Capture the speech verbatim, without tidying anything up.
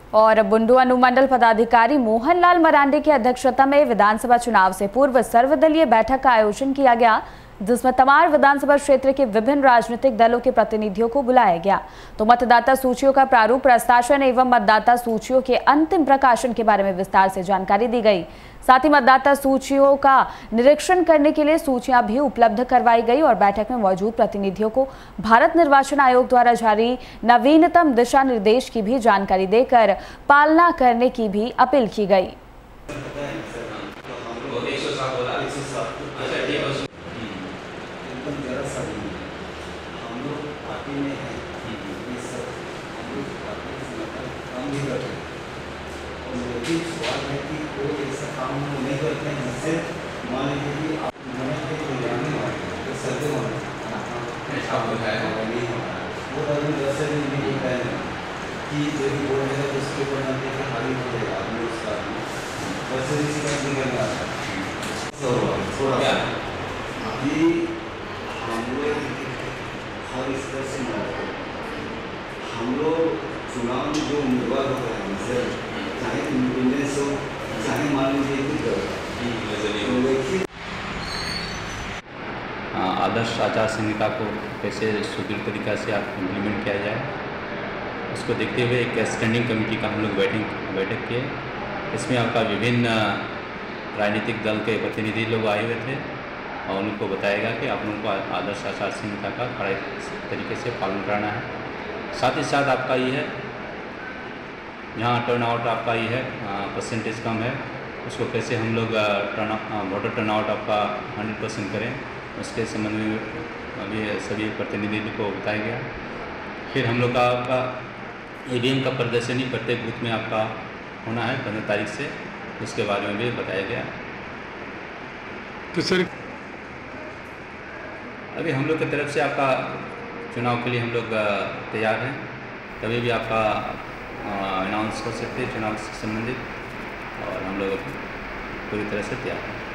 और बुंडू अनुमंडल पदाधिकारी मोहनलाल मरांडी की अध्यक्षता में विधानसभा चुनाव से पूर्व सर्वदलीय बैठक का आयोजन किया गया, जिसमें तमाम विधानसभा क्षेत्र के विभिन्न राजनीतिक दलों के प्रतिनिधियों को बुलाया गया। तो मतदाता सूचियों का प्रारूप प्रस्तावना एवं मतदाता सूचियों के अंतिम प्रकाशन के बारे में विस्तार से जानकारी दी गई। साथ ही मतदाता सूचियों का निरीक्षण करने के लिए सूचियां भी उपलब्ध करवाई गई और बैठक में मौजूद प्रतिनिधियों को भारत निर्वाचन आयोग द्वारा जारी नवीनतम दिशा निर्देश की भी जानकारी देकर पालना करने की भी अपील की गई। सवाल है कि कोई ऐसा काम हम नहीं करते हैं जिससे मान लीजिए कि आप तो सर्वे होना वो अभी वैसे भी नहीं होता है कि जो भी बोल रहे हैं उसके ऊपर ना कि खाली हो जाएगा आदमी उसका वैसे भी शिकायत नहीं करना थोड़ा अभी हम लोग हर इस तरह से हम लोग चुनाव में जो उम्मीदवार होते हैं जैसे चाहे इंडिपेंडेंस हो चाहे मान लीजिए आदर्श आचार संहिता को कैसे सुदृढ़ तरीक़ा से आप इम्प्लीमेंट किया जाए, उसको देखते हुए एक स्टैंडिंग कमेटी का हम लोग बैठक बैठक किए। इसमें आपका विभिन्न राजनीतिक दल के प्रतिनिधि लोग आए हुए थे और उनको बताया गया कि आप लोगों को आदर्श आचार संहिता का कड़ाई तरीके से पालन कराना है। साथ ही साथ आपका ये है जहाँ टर्न आउट आपका ये है परसेंटेज कम है, उसको कैसे हम लोग टर्न वोटर टर्न आउट आपका हंड्रेड परसेंट करें, उसके संबंध में अभी सभी प्रतिनिधियों को बताया गया। फिर हम लोग का आपका ई वी एम का प्रदर्शनी प्रत्येक बूथ में आपका होना है पंद्रह तारीख से, उसके बारे में भी बताया गया। तो सर अभी हम लोग की तरफ से आपका चुनाव के लिए हम लोग तैयार हैं, कभी भी आपका अनाउंस कर सकते हैं चुनाव से संबंधित, और हम लोग पूरी तरह से तैयार हैं।